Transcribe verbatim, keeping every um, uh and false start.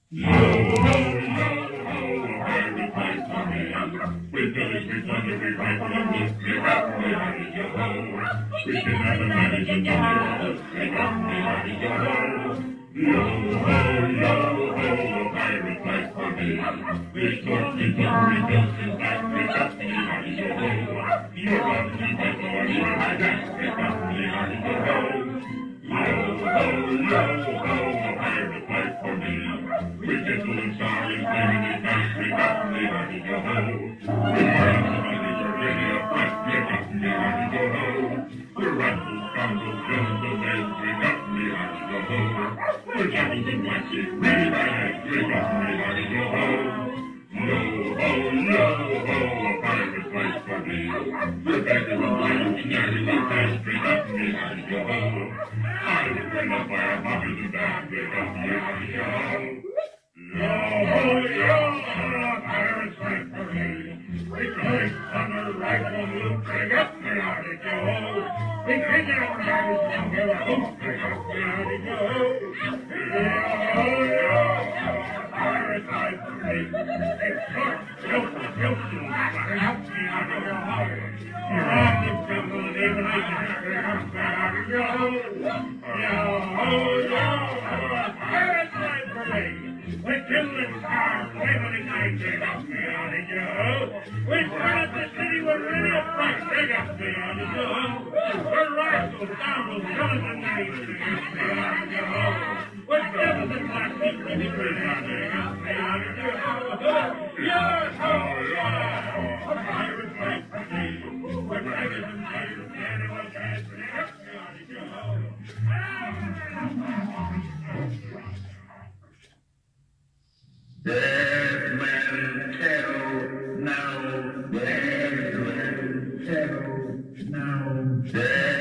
Yo ho, yo ho, a pirate life for me. With Billy's we thunder, we rifle and loot, we rap, we hurry, yo ho. We can have a manage and do we got me, hurry, yo ho. Yo ho, yo ho, a pirate life for me. We torch, we gun, we built and back, we got me, hurry, yo ho. You're on the rifle and you're high back, we got me, hurry, yo ho. Yo ho, yo ho, a pirate life for me. We gentle and sorry, clearing it back, we got me, hurry, yo ho. We're proud of money, we're ready to fight, we got me, hurry, yo ho. We're rifles, scoundrels, villains, and men, we got me, hurry, yo ho. We're devils and waxy, really bad, we got me, hurry, yo ho. Yo ho, yo ho, a pirate life for me. We're begging and lying, snaring like that, we got me, hurry, yo ho. I was bring up by our mothers and dads, we got me, hurry, yo ho. Yo ho, yo ho, a pirate's life for me. We collect thunder, rifle, loot, we got me, hurry, yo ho. We take it on our and give a hoop, we got me, hurry, yo ho. Yo ho, yo ho, a pirate's life for me. It's short, filthy, filthy, we got me, hurry, yo ho. You're on the jungle, and even I can hurry, hurry, yo ho. Yo ho, yo ho, a pirate's life for me. We killed and starved, waving night, they got me on it, yo. We started the city, we're ready to fight, they got me on it, yo. We're rascals, scoundrels, villains and knaves, they got me on it, yo. We're devils and black people, they got me on it, yo. Yo ho, yo ho, a pirate's life for me. We're dragons and tigers, animals, cats, they got me on it, yo. Dead men tell now, dead men tell now, dead